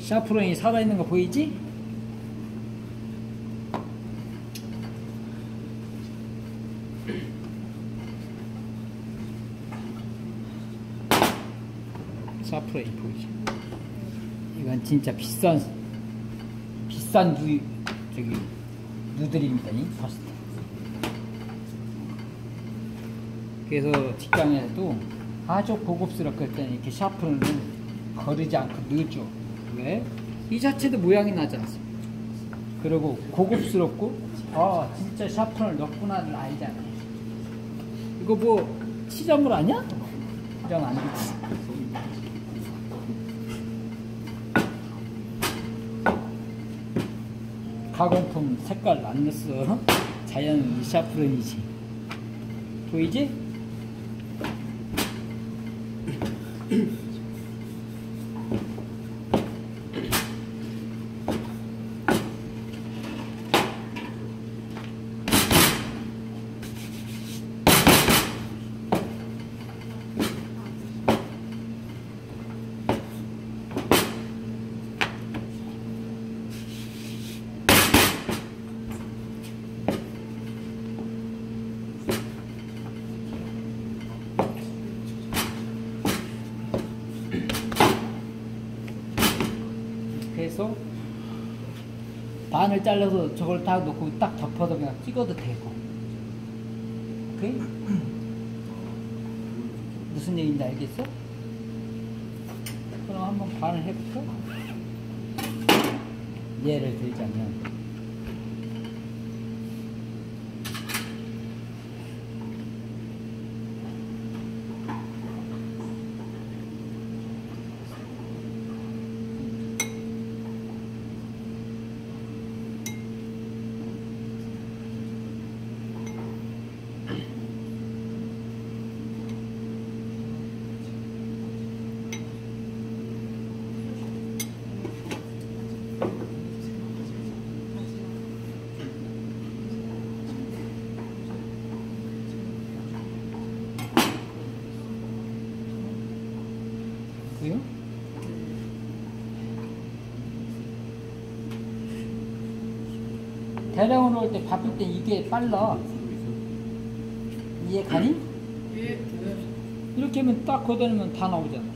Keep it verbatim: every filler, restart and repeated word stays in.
샤프론이 살아있는 거 보이지? 샤프론이 보이지? 이건 진짜 비싼 비싼 누 저기 누들입니다. 이 봤을 때. 그래서 직장에서도 아주 고급스럽게 할 때는 이렇게 샤프론을 거르지 않고 넣어줘. 왜? 이 자체도 모양이 나지 않습니까? 그리고 고급스럽고 아 진짜 샤프론을 넣구나는 알잖아. 이거 뭐 치자물 아니야? 이러면 안 되지. 가공품 색깔 안 넣었어. 자연 샤프론이지. 보이지? 그래서 반을 잘라서 저걸 다 놓고 딱 덮어서 그냥 찍어도 되고. 오케이? 무슨 얘기인지 알겠어? 그럼 한번 반을 해볼까? 예를 들자면 그요? 대량으로 할 때 바쁠 때 이게 빨라. 이해 가니? 이렇게 하면 딱 걷어내면 다 나오잖아.